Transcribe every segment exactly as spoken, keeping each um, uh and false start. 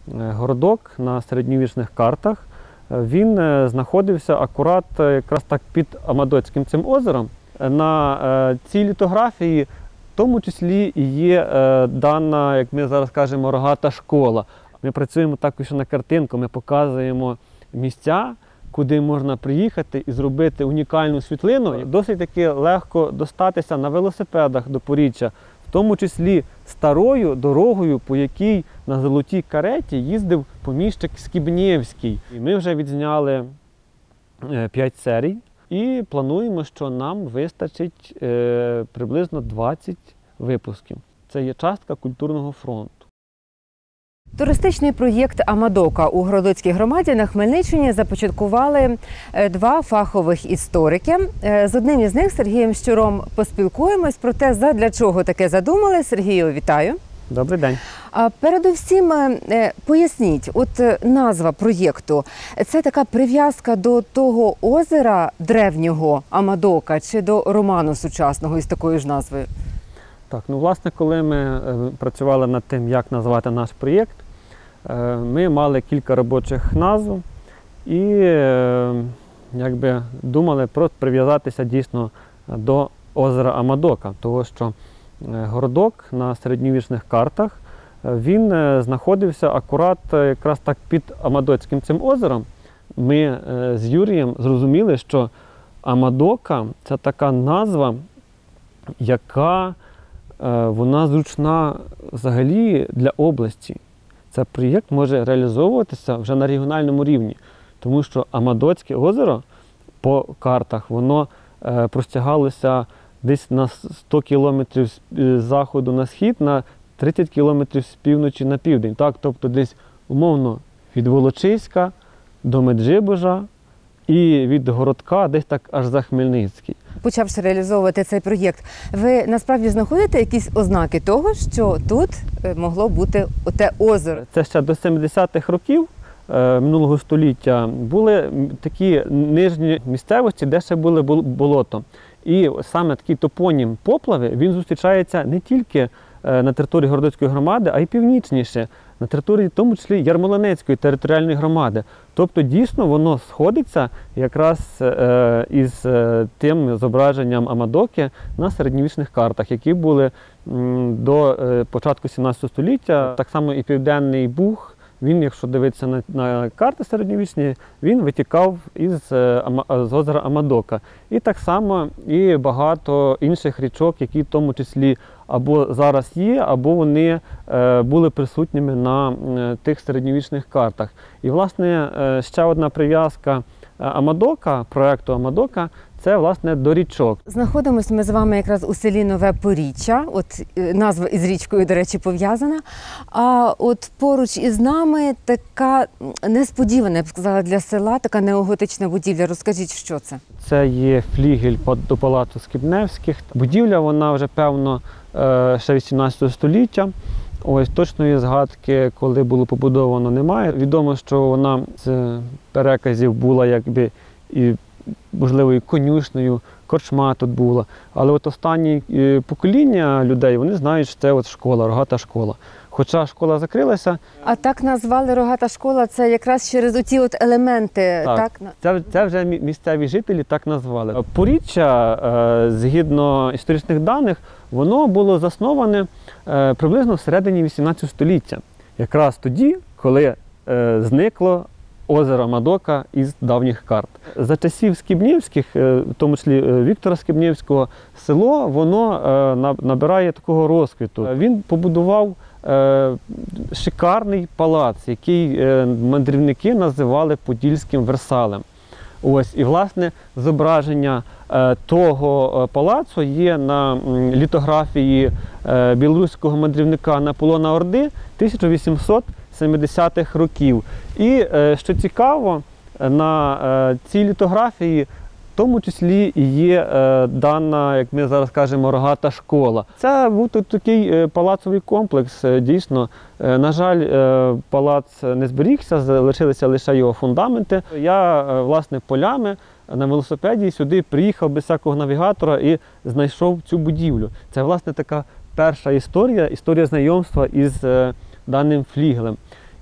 Городок на середньовічних картах, він знаходився акурат якраз так під Амадоцьким цим озером. На цій літографії в тому числі і є дана, як ми зараз кажемо, рогата школа. Ми працюємо також на картинку, ми показуємо місця, куди можна приїхати і зробити унікальну світлину. Досить таки легко достатися на велосипедах до Поріччя, в тому числі старою дорогою, по якій на золотій кареті їздив поміщик Скібнєвський. І ми вже відзняли п'ять серій і плануємо, що нам вистачить е, приблизно двадцять випусків. Це є частка культурного фронту. Туристичний проєкт «Амадока» у Городоцькій громаді на Хмельниччині започаткували два фахових історики. З одним із них, Сергієм Щуром, поспілкуємось про те, задля чого таке задумали. Сергію, вітаю. Добрий день. А передусім, поясніть, от назва проєкту – це така прив'язка до того озера древнього Амадока чи до роману сучасного із такою ж назвою? Так, ну власне, коли ми працювали над тим, як назвати наш проєкт, ми мали кілька робочих назв і якби думали про прив'язатися дійсно до озера Амадока, тому що городок на середньовічних картах, він знаходився акурат якраз так під Амадоцьким цим озером. Ми з Юрієм зрозуміли, що Амадока – це така назва, яка вона зручна взагалі для області. Цей проєкт може реалізовуватися вже на регіональному рівні, тому що Амадоцьке озеро по картах, воно простягалося десь на сто кілометрів з заходу на схід, на тридцять кілометрів з півночі на південь. Так, тобто десь умовно від Волочиська до Меджибожа і від Городка десь так аж за Хмельницький. Почавши реалізовувати цей проєкт, ви насправді знаходите якісь ознаки того, що тут могло бути оте озеро? Це ще до семидесятих років е, минулого століття були такі нижні місцевості, де ще були болото. І саме такий топонім Поплави, він зустрічається не тільки на території Городоцької громади, а й північніше, на території, в тому числі, Ярмолинецької територіальної громади. Тобто, дійсно, воно сходиться якраз е, із е, тим зображенням Амадоки на середньовічних картах, які були м, до е, початку сімнадцятого століття. Так само і Південний Буг, він, якщо дивитися на, на карти середньовічні, він витікав із е, з озера Амадока. І так само і багато інших річок, які в тому числі або зараз є, або вони е, були присутніми на е, тих середньовічних картах. І, власне, е, ще одна прив'язка Амадока, проєкту Амадока, це, власне, до річок. Знаходимося ми з вами якраз у селі Нове Поріччя, от назва із річкою, до речі, пов'язана. А от поруч із нами така несподівана, я б сказала, для села, така неоготична будівля. Розкажіть, що це? Це є флігель до палацу Скібнєвських. Будівля, вона вже, певно, ще вісімнадцятого століття. Ось точної згадки, коли було побудовано, немає. Відомо, що вона з переказів була якби і, можливо, і конюшнею, корчма тут була. Але от останні покоління людей, вони знають, що це от школа, рогата школа. Хоча школа закрилася. А так назвали рогата школа, це якраз через оці от елементи, так? Так, це, це вже місцеві жителі так назвали. Поріччя, згідно історичних даних, воно було засноване приблизно всередині вісімнадцятого століття. Якраз тоді, коли зникло озеро Амадока із давніх карт. За часів Скібнєвських, в тому числі Віктора Скібнєвського, село, воно набирає такого розквіту. Він побудував шикарний палац, який мандрівники називали Подільським Версалем. Ось, і, власне, зображення того палацу є на літографії білоруського мандрівника Наполеона Орди тисяча вісімсот семидесятих років. І, що цікаво, на цій літографії в тому числі і є дана, як ми зараз кажемо, рогата школа. Це був тут такий палацовий комплекс, дійсно. На жаль, палац не зберігся, залишилися лише його фундаменти. Я, власне, полями на велосипеді сюди приїхав без всякого навігатора і знайшов цю будівлю. Це, власне, така перша історія, історія знайомства із даним флігелем.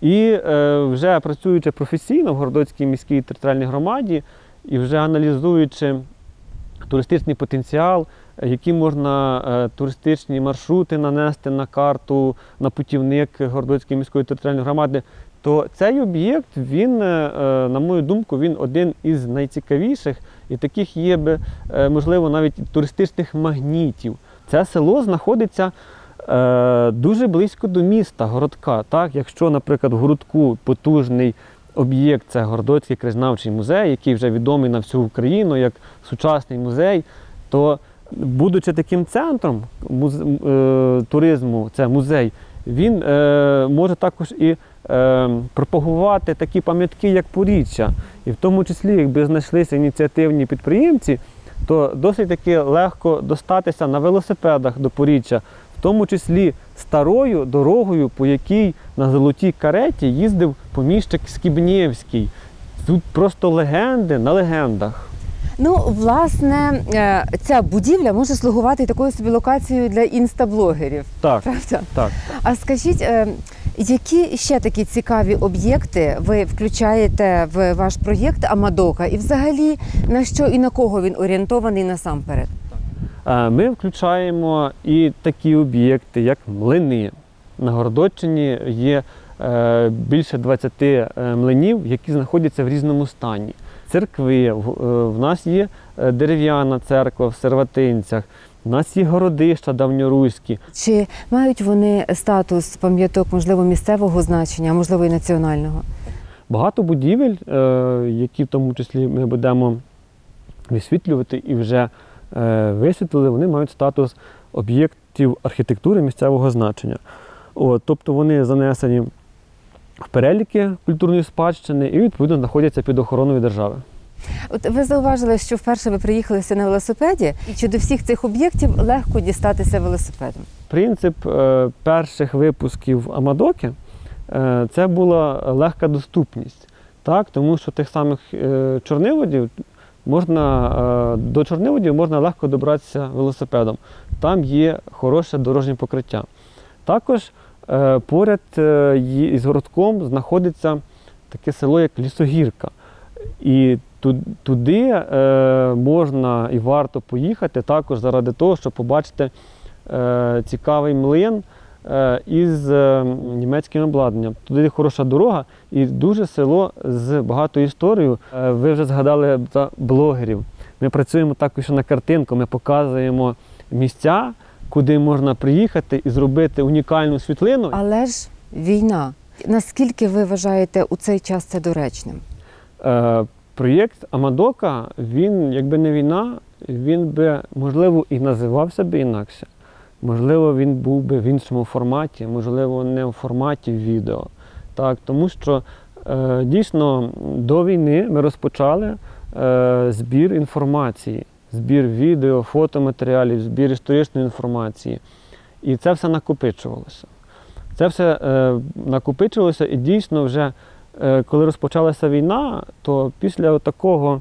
І е, вже працюючи професійно в Городоцькій міській територіальній громаді і вже аналізуючи туристичний потенціал, які можна е, туристичні маршрути нанести на карту, на путівник Городоцької міської територіальної громади, то цей об'єкт, він, е, на мою думку, він один із найцікавіших і таких є, би, е, можливо, навіть туристичних магнітів. Це село знаходиться е, дуже близько до міста, городка. Так? Якщо, наприклад, в городку потужний об'єкт – це Городоцький краєзнавчий музей, який вже відомий на всю Україну як сучасний музей, то, будучи таким центром муз... е, туризму, це музей, він е, може також і е, пропагувати такі пам'ятки, як Поріччя. І в тому числі, якби знайшлися ініціативні підприємці, то досить таки легко достатися на велосипедах до Поріччя, в тому числі старою дорогою, по якій на золотій кареті їздив поміщик Скібнєвський. Тут просто легенди на легендах. Ну, власне, е, ця будівля може слугувати такою собі локацією для інстаблогерів. Так, Правда? так. А скажіть, е, які ще такі цікаві об'єкти ви включаєте в ваш проєкт Амадока? І взагалі, на що і на кого він орієнтований насамперед? Е, Ми включаємо і такі об'єкти, як млини. На Городоччині є е, більше двадцяти млинів, які знаходяться в різному стані. Церкви, в, е, в нас є дерев'яна церква в Серватинцях, в нас є городища давньоруські. Чи мають вони статус пам'яток, можливо, місцевого значення, а можливо і національного? Багато будівель, е, які в тому числі ми будемо висвітлювати і вже е, висвітлили, вони мають статус об'єктів архітектури місцевого значення. От, тобто вони занесені в переліки культурної спадщини і, відповідно, знаходяться під охороною держави. От ви зауважили, що вперше ви приїхалися на велосипеді, і чи до всіх цих об'єктів легко дістатися велосипедом? Принцип е, перших випусків Амадоки е, – це була легка доступність. Так? Тому що тих самих е, чорниводів можна, е, до чорниводів можна легко добратися велосипедом. Там є хороше дорожнє покриття. Також е, поряд е, із городком знаходиться таке село, як Лісогірка. І туди е, можна і варто поїхати також заради того, щоб побачити е, цікавий млин е, із е, німецьким обладнанням. Туди хороша дорога і дуже село з багатою історією. Е, ви вже згадали за блогерів. Ми працюємо також на картинку, ми показуємо місця, куди можна приїхати і зробити унікальну світлину. Але ж війна. Наскільки ви вважаєте у цей час це доречним? Е, Проєкт Амадока, він, якби не війна, він би, можливо, і називався би інакше. Можливо, він був би в іншому форматі, можливо, не в форматі відео. Так, тому що е, дійсно до війни ми розпочали е, збір інформації, збір відео, фотоматеріалів, збір історичної інформації. І це все накопичувалося. Це все е, накопичувалося і дійсно вже коли розпочалася війна, то після такого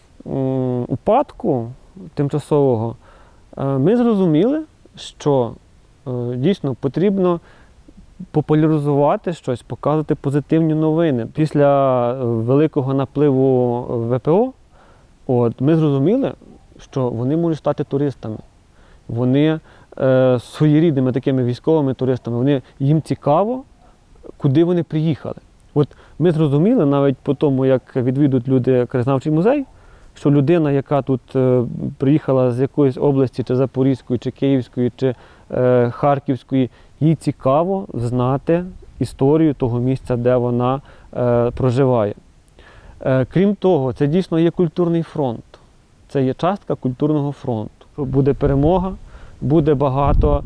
м, упадку тимчасового ми зрозуміли, що е, дійсно потрібно популяризувати щось, показувати позитивні новини. Після великого напливу ВПО от, ми зрозуміли, що вони можуть стати туристами. Вони е, своєрідними такими військовими туристами, вони, їм цікаво, куди вони приїхали. От ми зрозуміли навіть по тому, як відвідують люди краєзнавчий музей, що людина, яка тут е, приїхала з якоїсь області, чи Запорізької, чи Київської, чи е, Харківської, їй цікаво знати історію того місця, де вона е, проживає. Е, крім того, це дійсно є культурний фронт. Це є частка культурного фронту. Буде перемога, буде багато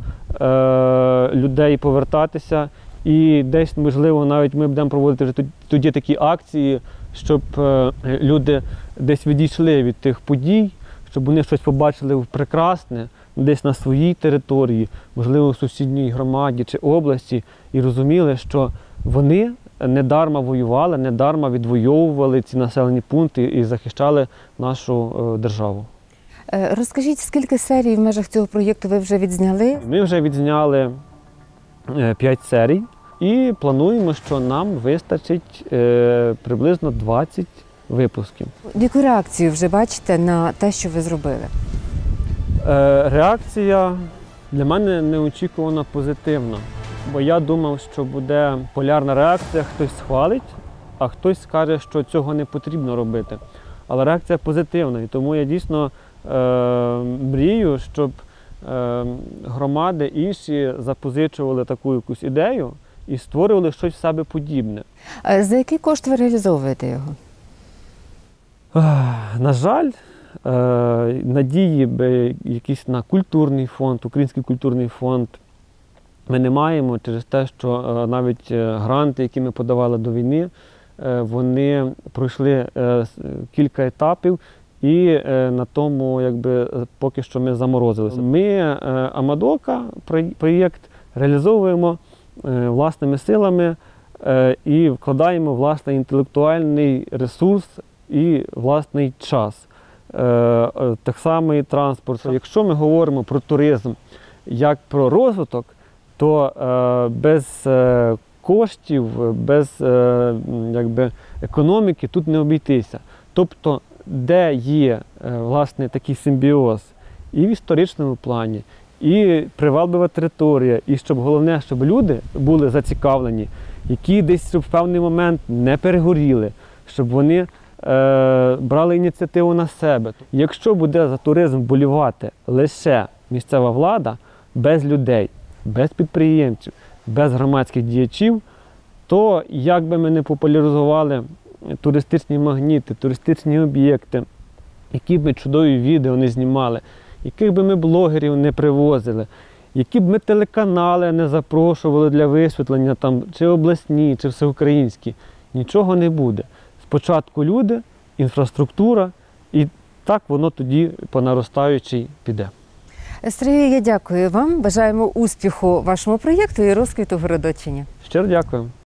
е, людей повертатися. І десь, можливо, навіть ми будемо проводити вже тоді такі акції, щоб е, люди десь відійшли від тих подій, щоб вони щось побачили прекрасне десь на своїй території, можливо, в сусідній громаді чи області, і розуміли, що вони не дарма воювали, не дарма відвоювали ці населені пункти і захищали нашу е, державу. Розкажіть, скільки серій в межах цього проєкту ви вже відзняли? Ми вже відзняли п'ять серій. І плануємо, що нам вистачить е, приблизно двадцять випусків. Яку реакцію вже бачите на те, що ви зробили? Е, реакція для мене неочікувано позитивна, бо я думав, що буде полярна реакція, хтось схвалить, а хтось скаже, що цього не потрібно робити. Але реакція позитивна, і тому я дійсно е, мрію, щоб е, громади інші запозичували таку якусь ідею і створювали щось в себе подібне. Е, За який кошт ви реалізовуєте його? Ех, На жаль, е, надії би якісь на культурний фонд, Український культурний фонд ми не маємо через те, що е, навіть е, гранти, які ми подавали до війни, е, вони пройшли е, с- кілька етапів і е, на тому якби, е, поки що ми заморозилися. Ми е, Амадока проє- проєкт реалізовуємо е, власними силами е, і вкладаємо власний інтелектуальний ресурс і власний час. Е, е, Так само і транспорт. Якщо ми говоримо про туризм як про розвиток, то е, без е, коштів, без е, м, якби, економіки тут не обійтися. Тобто, де є е, власне такий симбіоз і в історичному плані, і приваблива територія, і щоб головне, щоб люди були зацікавлені, які десь щоб в певний момент не перегоріли, щоб вони е, брали ініціативу на себе. Якщо буде за туризм вболівати лише місцева влада, без людей, без підприємців, без громадських діячів, то як би ми не популяризували туристичні магніти, туристичні об'єкти, які б ми чудові відео не знімали, яких би ми блогерів не привозили, які б ми телеканали не запрошували для висвітлення, там, чи обласні, чи всеукраїнські, нічого не буде. Спочатку люди, інфраструктура, і так воно тоді по наростаючій піде. Сергій, я дякую вам. Бажаємо успіху вашому проєкту і розквіту Городочині. Щиро дякую.